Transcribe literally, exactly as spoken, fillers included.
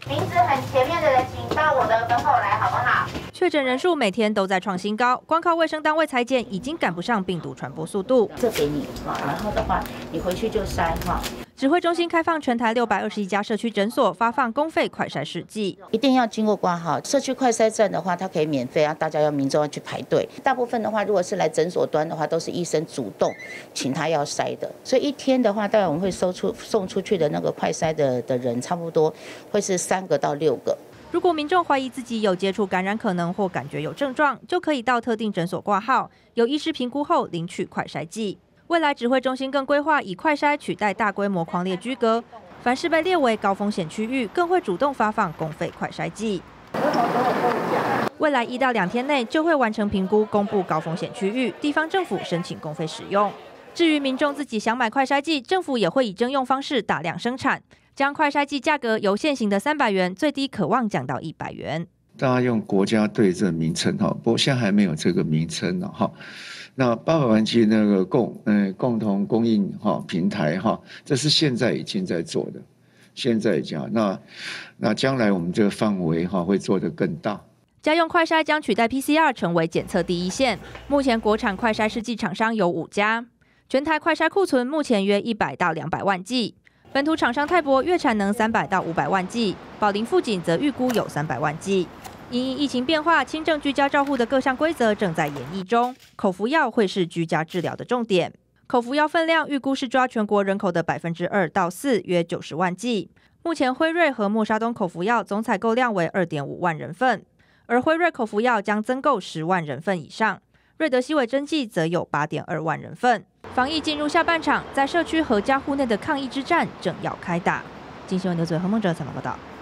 名字很前面的人，请到我的门口来，好不好？ 确诊人数每天都在创新高，光靠卫生单位裁剪已经赶不上病毒传播速度。 这给你哈，然后的话，你回去就筛哈。 指挥中心开放全台六百二十一家社区诊所发放公费快筛试剂， 一定要经过挂号。社区快筛站的话，它可以免费啊，大家要民众要去排队。大部分的话，如果是来诊所端的话，都是医生主动请他要筛的。所以一天的话，大概我们会收出送出去的那个快筛的的人，差不多会是三个到六个。 如果民众怀疑自己有接触感染可能或感觉有症状，就可以到特定诊所挂号，由医师评估后领取快筛剂。未来指挥中心更规划以快筛取代大规模匡列居隔，凡是被列为高风险区域，更会主动发放公费快筛剂。未来一到两天内就会完成评估，公布高风险区域，地方政府申请公费使用。至于民众自己想买快筛剂，政府也会以征用方式大量生产，将快筛剂价格由现行的三百元最低可望降到一百元。 大家用国家队这名称哈，不过现在还没有这个名称呢哈。那八百万剂那个共嗯、呃、共同供应哈平台哈，这是现在已经在做的，现在讲那那将来我们这个范围哈会做得更大。 家用快筛将取代 P C R 成为检测第一线。目前国产快筛试剂厂商有五家，全台快筛库存目前约一百到两百万剂。本土厂商泰博月产能三百到五百万剂，宝林富锦则预估有三百万剂。因应疫情变化，轻症居家照护的各项规则正在研议中，口服药会是居家治疗的重点。口服药分量预估是抓全国人口的百分之二到四，约九十万剂。目前辉瑞和默沙东口服药总采购量为二点五万人份，而辉瑞口服药将增购十万人份以上，瑞德西韦针剂则有八点二万人份。防疫进入下半场，在社区和家户内的抗疫之战正要开打。金新闻刘嘴何梦哲采访报道。